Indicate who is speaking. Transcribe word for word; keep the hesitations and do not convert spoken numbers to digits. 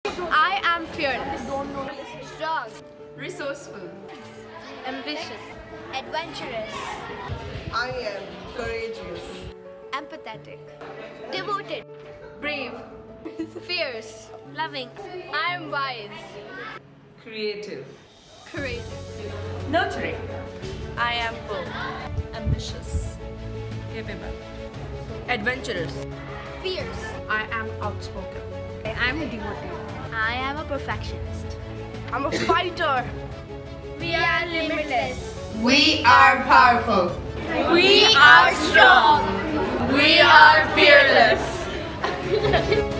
Speaker 1: I am fearless.
Speaker 2: Strong.
Speaker 1: Resourceful.
Speaker 2: Ambitious. Adventurous.
Speaker 3: I am courageous.
Speaker 2: Empathetic. Devoted.
Speaker 1: Brave.
Speaker 2: Fierce. Loving. I am wise.
Speaker 3: Creative.
Speaker 1: Courageous.
Speaker 3: Nurturing.
Speaker 1: I am bold. Ambitious. Capable. Adventurous.
Speaker 2: Fierce.
Speaker 1: I am outspoken. I am devoted.
Speaker 2: I am a perfectionist.
Speaker 1: I'm a fighter.
Speaker 2: We are limitless.
Speaker 3: We are powerful.
Speaker 2: We are strong.
Speaker 1: We are fearless.